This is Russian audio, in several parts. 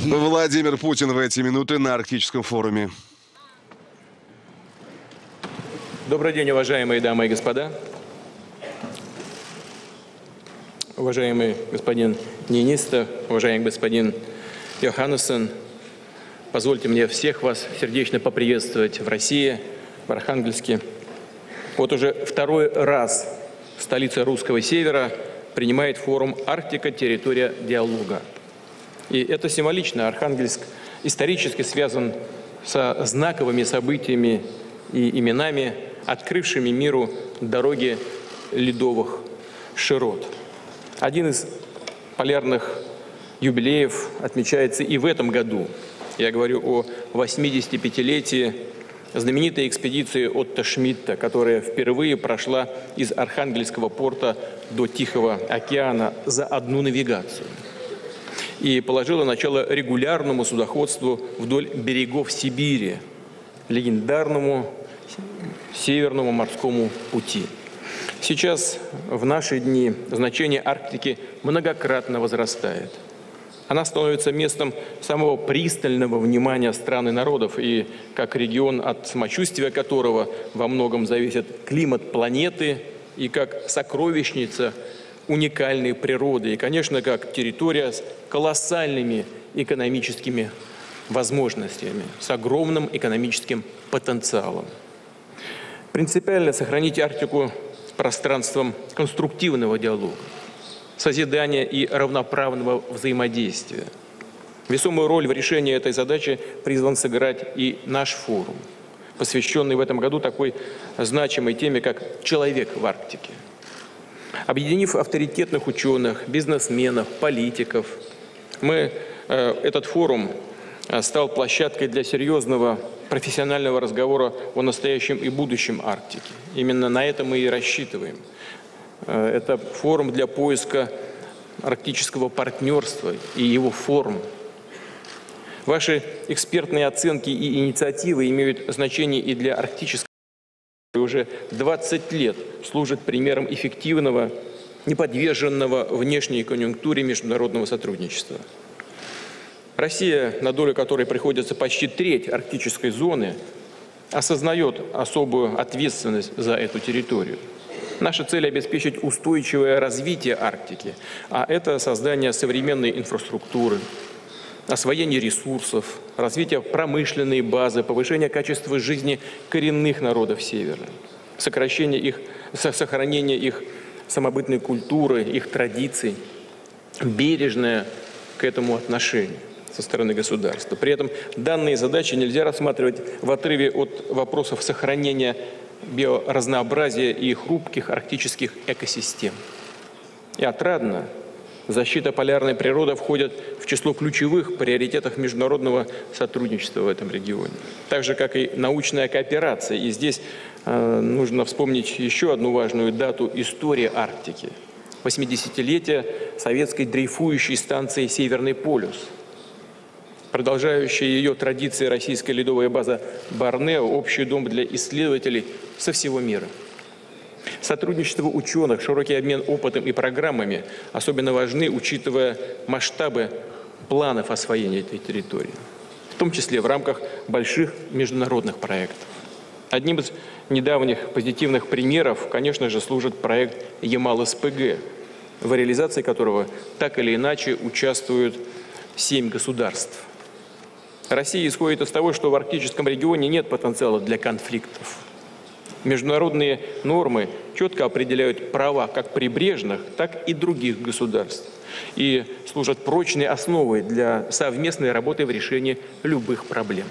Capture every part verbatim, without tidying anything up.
Владимир Путин в эти минуты на Арктическом форуме. Добрый день, уважаемые дамы и господа. Уважаемый господин Нинисто, уважаемый господин Йоханнессон, позвольте мне всех вас сердечно поприветствовать в России, в Архангельске. Вот уже второй раз столица русского севера принимает форум «Арктика. Территория диалога». И это символично. Архангельск исторически связан со знаковыми событиями и именами, открывшими миру дороги ледовых широт. Один из полярных юбилеев отмечается и в этом году. Я говорю о восьмидесятипятилетии знаменитой экспедиции Отто Шмидта, которая впервые прошла из Архангельского порта до Тихого океана за одну навигацию и положила начало регулярному судоходству вдоль берегов Сибири, легендарному Северному морскому пути. Сейчас, в наши дни, значение Арктики многократно возрастает. Она становится местом самого пристального внимания стран и народов, и как регион, от самочувствия которого во многом зависит климат планеты, и как сокровищница уникальной природы, и, конечно, как территория с колоссальными экономическими возможностями, с огромным экономическим потенциалом. Принципиально сохранить Арктику пространством конструктивного диалога, созидания и равноправного взаимодействия. Весомую роль в решении этой задачи призван сыграть и наш форум, посвященный в этом году такой значимой теме, как «Человек в Арктике». Объединив авторитетных ученых, бизнесменов, политиков, мы, э, этот форум стал площадкой для серьезного профессионального разговора о настоящем и будущем Арктики. Именно на это мы и рассчитываем. Это форум для поиска арктического партнерства и его форм. Ваши экспертные оценки и инициативы имеют значение и для арктического, который уже двадцать лет служит примером эффективного, неподверженного внешней конъюнктуре международного сотрудничества. Россия, на долю которой приходится почти треть арктической зоны, осознает особую ответственность за эту территорию. Наша цель – обеспечить устойчивое развитие Арктики, а это создание современной инфраструктуры, освоение ресурсов, развитие промышленной базы, повышение качества жизни коренных народов Севера, сокращение их, сохранение их самобытной культуры, их традиций, бережное к этому отношение со стороны государства. При этом данные задачи нельзя рассматривать в отрыве от вопросов сохранения биоразнообразия и хрупких арктических экосистем. И отрадно, защита полярной природы входит в число ключевых приоритетов международного сотрудничества в этом регионе. Так же, как и научная кооперация. И здесь э, нужно вспомнить еще одну важную дату истории Арктики. восьмидесятилетие советской дрейфующей станции «Северный полюс». Продолжающая ее традиции российская ледовая база Борнео – общий дом для исследователей со всего мира. Сотрудничество ученых, широкий обмен опытом и программами особенно важны, учитывая масштабы планов освоения этой территории, в том числе в рамках больших международных проектов. Одним из недавних позитивных примеров, конечно же, служит проект Ямал-СПГ, в реализации которого так или иначе участвуют семь государств. Россия исходит из того, что в арктическом регионе нет потенциала для конфликтов. Международные нормы четко определяют права как прибрежных, так и других государств и служат прочной основой для совместной работы в решении любых проблем.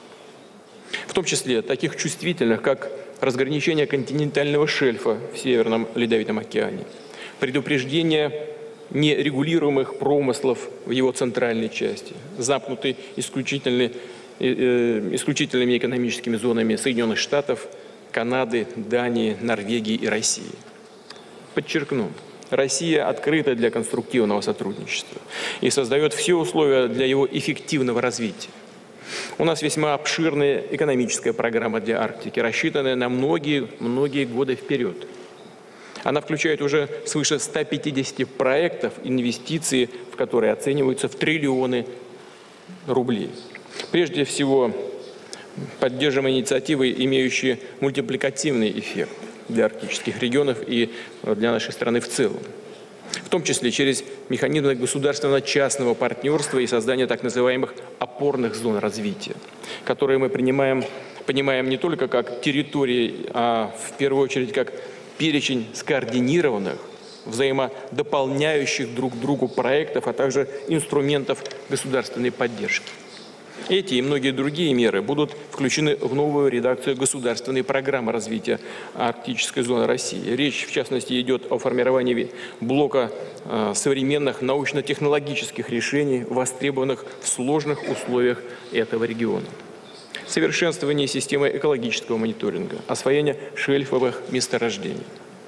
В том числе таких чувствительных, как разграничение континентального шельфа в Северном Ледовитом океане, предупреждение нерегулируемых промыслов в его центральной части, замкнутой исключительными, э, исключительными экономическими зонами Соединенных Штатов, Канады, Дании, Норвегии и России. Подчеркну, Россия открыта для конструктивного сотрудничества и создает все условия для его эффективного развития. У нас весьма обширная экономическая программа для Арктики, рассчитанная на многие-многие годы вперед. Она включает уже свыше ста пятидесяти проектов, инвестиции в которые оцениваются в триллионы рублей. Прежде всего, поддерживаем инициативы, имеющие мультипликативный эффект для арктических регионов и для нашей страны в целом. В том числе через механизмы государственно-частного партнерства и создание так называемых опорных зон развития, которые мы принимаем, понимаем не только как территории, а в первую очередь как перечень скоординированных, взаимодополняющих друг другу проектов, а также инструментов государственной поддержки. Эти и многие другие меры будут включены в новую редакцию государственной программы развития арктической зоны России. Речь, в частности, идет о формировании блока э, современных научно-технологических решений, востребованных в сложных условиях этого региона. Совершенствование системы экологического мониторинга, освоение шельфовых месторождений.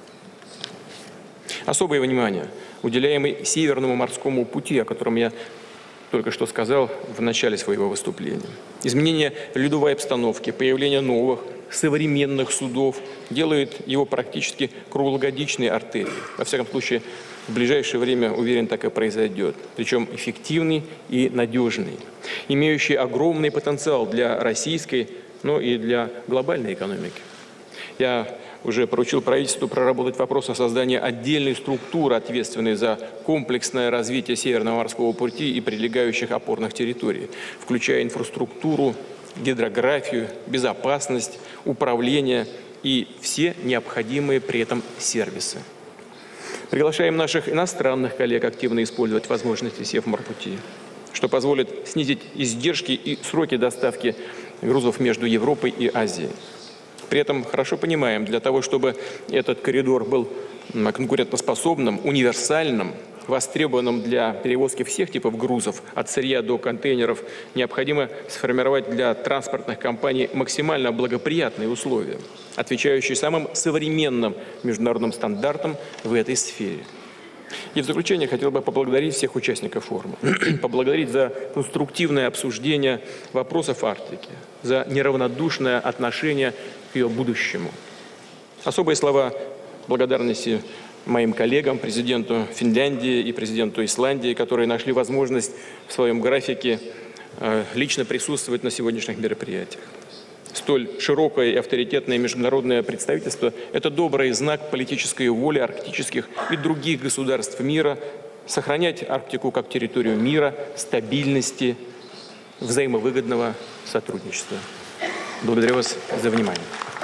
Особое внимание уделяем и Северному морскому пути, о котором я только что сказал в начале своего выступления. Изменение ледовой обстановки, появление новых, современных судов делает его практически круглогодичной артерией. Во всяком случае, в ближайшее время, уверен, так и произойдет. Причем эффективный и надежный, имеющий огромный потенциал для российской, но и для глобальной экономики. Я уже поручил правительству проработать вопрос о создании отдельной структуры, ответственной за комплексное развитие Северного морского пути и прилегающих опорных территорий, включая инфраструктуру, гидрографию, безопасность, управление и все необходимые при этом сервисы. Приглашаем наших иностранных коллег активно использовать возможности Севморпути, что позволит снизить издержки и сроки доставки грузов между Европой и Азией. При этом хорошо понимаем, для того, чтобы этот коридор был конкурентоспособным, универсальным, востребованным для перевозки всех типов грузов, от сырья до контейнеров, необходимо сформировать для транспортных компаний максимально благоприятные условия, отвечающие самым современным международным стандартам в этой сфере. И в заключение хотел бы поблагодарить всех участников форума, поблагодарить за конструктивное обсуждение вопросов Арктики, за неравнодушное отношение к ее будущему. Особые слова благодарности моим коллегам, президенту Финляндии и президенту Исландии, которые нашли возможность в своем графике лично присутствовать на сегодняшних мероприятиях. Столь широкое и авторитетное международное представительство – это добрый знак политической воли арктических и других государств мира сохранять Арктику как территорию мира, стабильности, взаимовыгодного сотрудничества. Благодарю вас за внимание.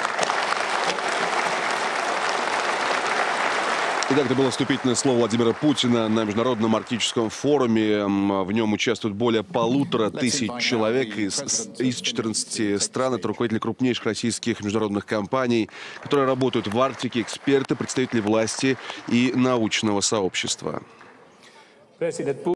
Итак, это было вступительное слово Владимира Путина на Международном арктическом форуме. В нем участвуют более полутора тысяч человек из, из четырнадцати стран. Это руководители крупнейших российских международных компаний, которые работают в Арктике, эксперты, представители власти и научного сообщества.